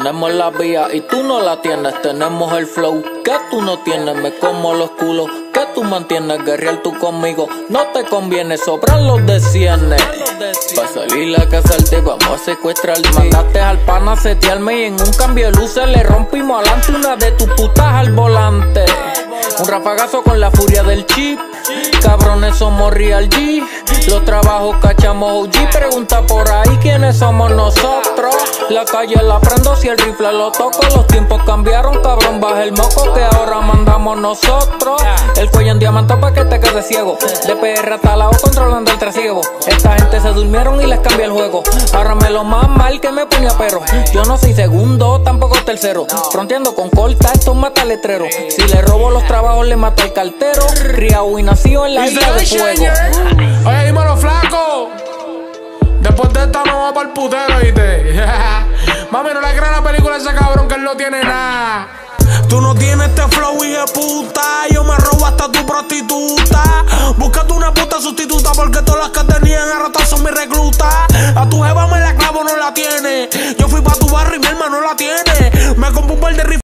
tenemos la vía y tú no la tienes. Tenemos el flow que tú no tienes. Me como los culos que tú mantienes. Guerrear tú conmigo no te conviene. Sobran los de cienes. Pa' salir a casarte vamos a secuestrarte. Mandaste al pana a setearme y en un cambio de luces le rompimos adelante una de tus putas al volante. Un rafagazo con la furia del chip. Cabrones somos Real G. Los trabajos cachamos OG. Pregunta por ahí quiénes somos nosotros. La calle la prendo si el rifle lo toco. Los tiempos cambiaron, cabrón, baja el moco que ahora mandamos nosotros. El cuello en diamante pa' que te quedes ciego. De PR hasta la O controlando el trasiego. Esta gente se durmieron y les cambié el juego. Ahora me lo más mal que me ponía perro. Yo no soy segundo, tampoco tercero. Fronteando con corta, esto mata letrero. Si le robo los trabajos le mato al cartero. Criado y nacido en la isla de fuego. Oye, dímelo, flaco. Después de esta no va pa'l putero, ¿viste? Mami, no le creas la película a ese cabrón que él no tiene nada. Tú no tienes este flow, hija de puta. Yo me robo hasta tu prostituta. Búscate una puta sustituta porque todas las que tenían ahora todas son mis reclutas. A tu jeva me la clavo, no la tiene. Yo fui pa' tu barrio y mi hermano no la tiene.